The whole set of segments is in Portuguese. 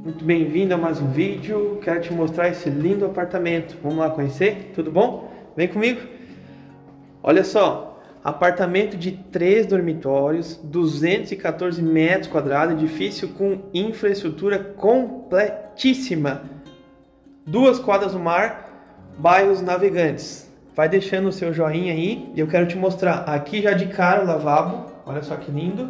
Muito bem-vindo a mais um vídeo. Quero te mostrar esse lindo apartamento. Vamos lá conhecer? Tudo bom? Vem comigo. Olha só, apartamento de 3 dormitórios, 214 metros quadrados, edifício com infraestrutura completíssima. 2 quadras no mar, bairros Navegantes. Vai deixando o seu joinha aí e eu quero te mostrar. Aqui já de cara o lavabo. Olha só que lindo.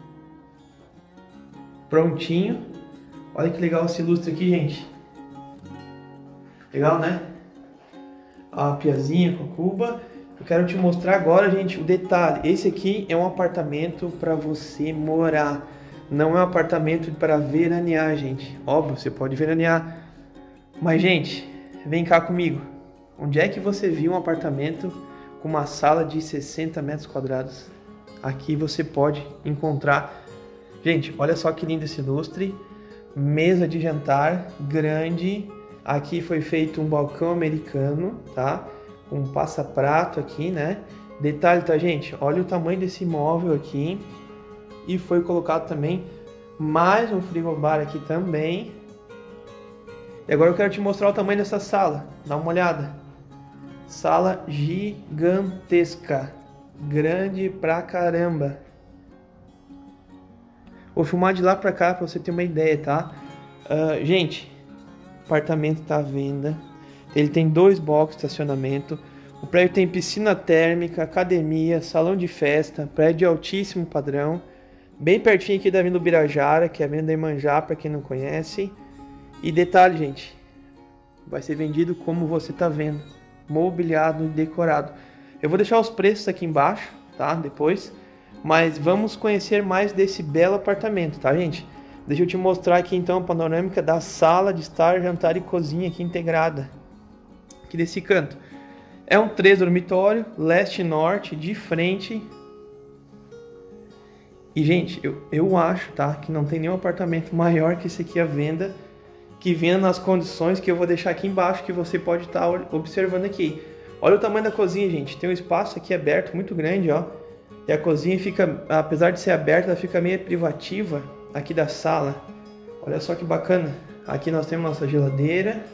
Prontinho. Olha que legal esse lustre aqui, gente. Legal, né? A piazinha com a cuba. Eu quero te mostrar agora, gente, o detalhe. Esse aqui é um apartamento para você morar. Não é um apartamento para veranear, gente. Óbvio, você pode veranear. Mas, gente, vem cá comigo. Onde é que você viu um apartamento com uma sala de 60 metros quadrados? Aqui você pode encontrar. Gente, olha só que lindo esse lustre. Mesa de jantar grande. Aqui foi feito um balcão americano, tá? Um passaprato aqui, né? Detalhe, tá, gente? Olha o tamanho desse imóvel aqui. E foi colocado também mais um frigobar aqui também. E agora eu quero te mostrar o tamanho dessa sala. Dá uma olhada. Sala gigantesca. Grande pra caramba. Vou filmar de lá pra cá pra você ter uma ideia, tá? Gente, o apartamento tá à venda. Ele tem 2 boxes de estacionamento. O prédio tem piscina térmica, academia, salão de festa, prédio de altíssimo padrão. Bem pertinho aqui da Avenida Ubirajara, que é a Avenida Iemanjá, pra quem não conhece. E detalhe, gente, vai ser vendido como você tá vendo, mobiliado e decorado. Eu vou deixar os preços aqui embaixo, tá? Depois. Mas vamos conhecer mais desse belo apartamento, tá, gente? Deixa eu te mostrar aqui então a panorâmica da sala de estar, jantar e cozinha aqui integrada. Aqui desse canto. É um 3 dormitório, leste e norte, de frente. E, gente, eu acho, tá, que não tem nenhum apartamento maior que esse aqui à venda, que venha nas condições que eu vou deixar aqui embaixo, que você pode estar observando aqui. Olha o tamanho da cozinha, gente. Tem um espaço aqui aberto muito grande, ó. E a cozinha fica, apesar de ser aberta, ela fica meio privativa aqui da sala. Olha só que bacana. Aqui nós temos nossa geladeira.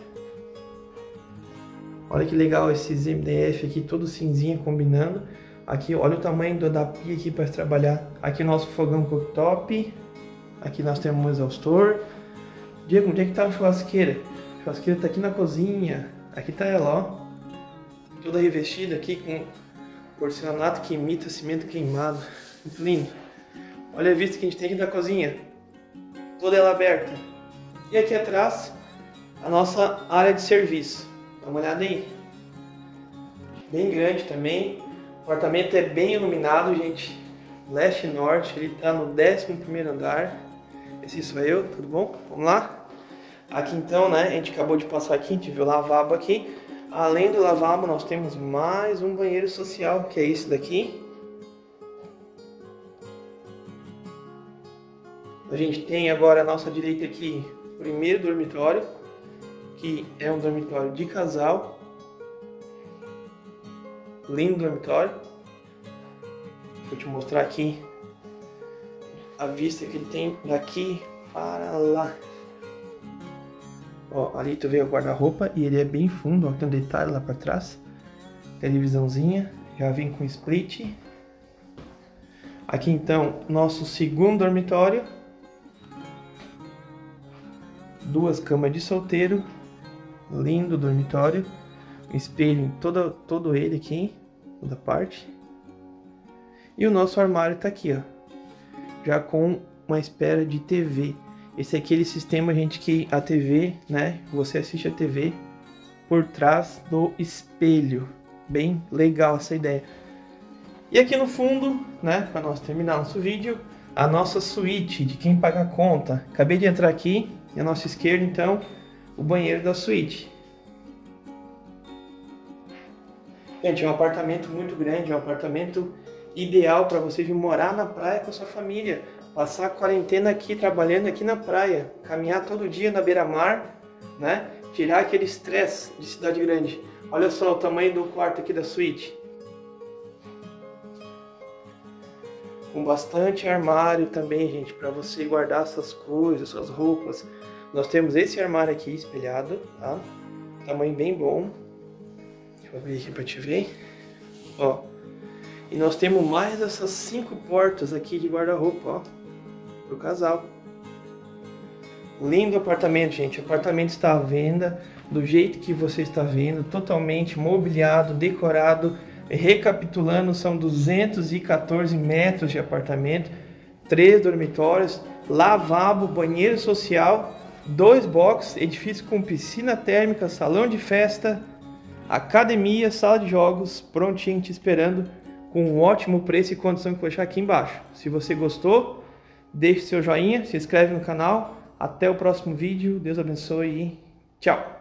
Olha que legal esses MDF aqui, todo cinzinha combinando. Aqui, olha o tamanho da pia aqui para trabalhar. Aqui nosso fogão cooktop. Aqui nós temos um exaustor. Diego, onde é que tá a churrasqueira? A churrasqueira tá aqui na cozinha. Aqui tá ela, ó. Toda revestida aqui com porcelanato que imita cimento queimado. Muito lindo. Olha a vista que a gente tem aqui da cozinha. Toda ela aberta. E aqui atrás, a nossa área de serviço. Dá uma olhada aí. Bem grande também. O apartamento é bem iluminado, gente. Leste e norte. Ele está no 11º andar. Esse sou eu, tudo bom? Vamos lá? Aqui então, né? A gente acabou de passar aqui, a gente viu o lavabo aqui. Além do lavabo, nós temos mais um banheiro social, que é esse daqui. A gente tem agora à nossa direita aqui o primeiro dormitório, que é um dormitório de casal. Lindo dormitório. Vou te mostrar aqui a vista que ele tem daqui para lá. Ó, ali tu vê o guarda-roupa e ele é bem fundo, ó, tem um detalhe lá para trás. Televisãozinha, já vem com split. Aqui então, nosso segundo dormitório. 2 camas de solteiro. Lindo dormitório. Um espelho em todo ele aqui, toda parte. E o nosso armário tá aqui, ó. Já com uma espera de TV. Esse é aquele sistema, gente, que a TV, né? Você assiste a TV por trás do espelho. Bem legal essa ideia. E aqui no fundo, né? Para nós terminar nosso vídeo, a nossa suíte de quem paga a conta. Acabei de entrar aqui e à nossa esquerda, então, o banheiro da suíte. Gente, é um apartamento muito grande, é um apartamento ideal para você vir morar na praia com a sua família. Passar a quarentena aqui, trabalhando aqui na praia, caminhar todo dia na beira-mar, né? Tirar aquele estresse de cidade grande. Olha só o tamanho do quarto aqui da suíte. Com bastante armário também, gente, para você guardar suas coisas, suas roupas. Nós temos esse armário aqui espelhado, tá? Tamanho bem bom. Deixa eu abrir aqui pra te ver. Ó. E nós temos mais essas 5 portas aqui de guarda-roupa, ó. Pro casal. Lindo apartamento, gente. O apartamento está à venda do jeito que você está vendo. Totalmente mobiliado, decorado. Recapitulando, são 214 metros de apartamento. 3 dormitórios, lavabo, banheiro social, 2 boxes, edifício com piscina térmica, salão de festa, academia, sala de jogos, prontinho te esperando, com um ótimo preço e condição que eu vou deixar aqui embaixo. Se você gostou, deixe seu joinha, se inscreve no canal. Até o próximo vídeo, Deus abençoe e tchau!